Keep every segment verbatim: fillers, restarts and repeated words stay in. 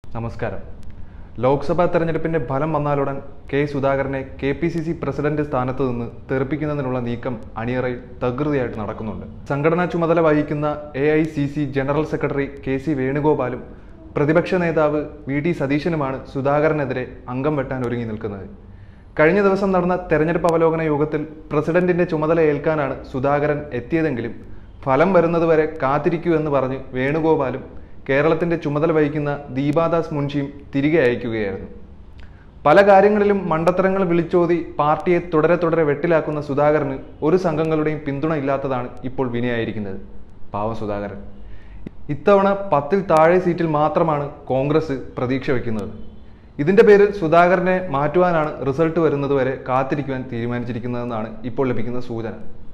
നമസ്കാരം. ലോക്സഭാ തെരഞ്ഞെടുപ്പിന്റെ ഫലം വന്നാലുടൻ കെ സുധാകരനെ K P C C president സ്ഥാനത്ത് നിന്ന് തെറിപ്പിക്കുന്നതിനുള്ള നീക്കം അണിയറയിൽ തകൃതിയായിട്ട് നടക്കുന്നുണ്ട്. സംഘടനാ ചുമതല വഹിക്കുന്ന A I C C general secretary K C വേണുഗോപാലും പ്രതിപക്ഷ നേതാവ് വി ഡി സതീശനുമാണ് സുധാകരനെതിരെ അംഗം വെട്ടാൻ ഒരുങ്ങി നിൽക്കുന്നത്. കഴിഞ്ഞ ദിവസം നടന്ന തെരഞ്ഞെടുപ്പ് അവലോകന യോഗത്തിൽ പ്രസിഡന്റിന്റെ ചുമതല ഏൽക്കാനാണ് സുധാകരൻ എത്തിയതെങ്കിലും ഫലം വരുന്നതുവരെ കാത്തിരിക്കൂ എന്ന് പറഞ്ഞ് വേണുഗോപാലും കേരളത്തിന്റെ ചുമതല വഹിക്കുന്ന ദീപാദാസ് മുൻഷിയും തിരികെ അയക്കുകയായിരുന്നു. പല കാര്യങ്ങളിലും മണ്ടത്തരങ്ങൾ വിളിച്ചോതി പാർട്ടിയെ തുടരെ തുടരെ വെട്ടിലാക്കുന്ന സുധാകരന് ഒരു സംഘങ്ങളുടെയും പിന്തുണ ഇല്ലാത്തതാണ് ഇപ്പോൾ വിനയായിരിക്കുന്നത്. പാവം സുധാകരൻ. ഇത്തവണ പത്തിൽ താഴെ സീറ്റിൽ മാത്രമാണ് കോൺഗ്രസ് പ്രതീക്ഷ വയ്ക്കുന്നത്. ഇതിന്റെ പേരിൽ സുധാകരനെ മാറ്റുവാനാണ് റിസൾട്ട് വരുന്നതുവരെ കാത്തിരിക്കുവാൻ തീരുമാനിച്ചിരിക്കുന്നതെന്നാണ് ഇപ്പോൾ ലഭിക്കുന്ന സൂചന.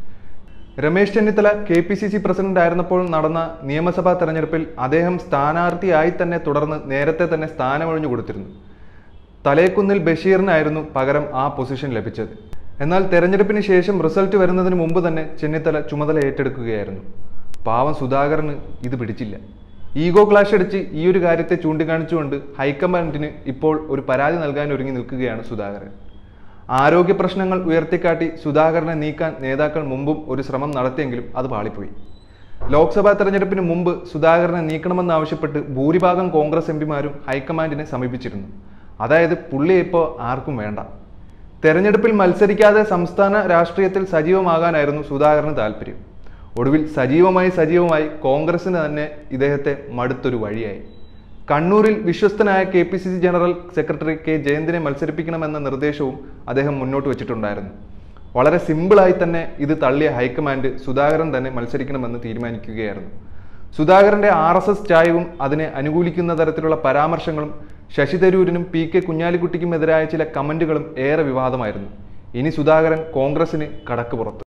Ramesh Chennithala K P C C president ആയിരുന്നപ്പോൾ നടന്ന നിയമസഭാ തെരഞ്ഞെടുപ്പിൽ അദ്ദേഹം സ്ഥാനാർത്ഥിയായി തന്നെ തുടർന്ന് നേരത്തെ തന്നെ സ്ഥാനമൊഴിഞ്ഞു കൊടുത്തിരുന്നു. തലേക്കുന്നിൽ ബഷീറിനായിരുന്നു പകരം ആ പൊസിഷൻ ലഭിച്ചത്. എന്നാൽ തെരഞ്ഞെടുപ്പിന് ശേഷം റിസൾട്ട് വരുന്നതിന് മുമ്പ് തന്നെ ചെന്നിത്തല ചുമതല ഏറ്റെടുക്കുകയായിരുന്നു. പാവം സുധാകരന് ഇത് പിടിച്ചില്ല. ഈഗോ ക്ലാഷ് അടിച്ച് ഈ ഒരു കാര്യത്തെ ചൂണ്ടിക്കാണിച്ചുകൊണ്ട് ഹൈക്കമാൻഡിന് ഇപ്പോൾ ഒരു പരാതി നൽകാൻ ഒരുങ്ങി നിൽക്കുകയാണ് സുധാകരൻ. ആരോഗ്യ പ്രശ്നങ്ങൾ ഉയർത്തിക്കാട്ടി സുധാകരനെ നീക്കാൻ നേതാക്കൾ മുമ്പും ഒരു ശ്രമം നടത്തിയെങ്കിലും അത് പാളിപ്പോയി. ലോക്സഭാ തെരഞ്ഞെടുപ്പിന് മുമ്പ് സുധാകരനെ നീക്കണമെന്നാവശ്യപ്പെട്ട് ഭൂരിഭാഗം കോൺഗ്രസ് എം പിമാരും ഹൈക്കമാൻഡിനെ സമീപിച്ചിരുന്നു. അതായത് പുള്ളിയെ ഇപ്പോൾ ആർക്കും വേണ്ട. തെരഞ്ഞെടുപ്പിൽ മത്സരിക്കാതെ സംസ്ഥാന രാഷ്ട്രീയത്തിൽ സജീവമാകാനായിരുന്നു സുധാകരന് താല്പര്യം. ഒടുവിൽ സജീവമായി സജീവമായി കോൺഗ്രസിന് തന്നെ ഇദ്ദേഹത്തെ മടുത്തൊരു വഴിയായി. കണ്ണൂരിൽ വിശ്വസ്തനായ K P C C general secretary K ജയന്തിനെ മത്സരിപ്പിക്കണമെന്ന നിർദ്ദേശവും അദ്ദേഹം മുന്നോട്ട് വെച്ചിട്ടുണ്ടായിരുന്നു. വളരെ സിമ്പിളായി തന്നെ ഇത് തള്ളിയ ഹൈക്കമാൻഡ് സുധാകരൻ തന്നെ മത്സരിക്കണമെന്ന് തീരുമാനിക്കുകയായിരുന്നു. സുധാകരന്റെ ആർ എസ് എസ് ചായവും അതിനെ അനുകൂലിക്കുന്ന തരത്തിലുള്ള പരാമർശങ്ങളും ശശി തരൂരിനും പി കെ കുഞ്ഞാലിക്കുട്ടിക്കുമെതിരായ ചില കമന്റുകളും ഏറെ വിവാദമായിരുന്നു. ഇനി സുധാകരൻ കോൺഗ്രസിന് കടക്ക് പുറത്ത്.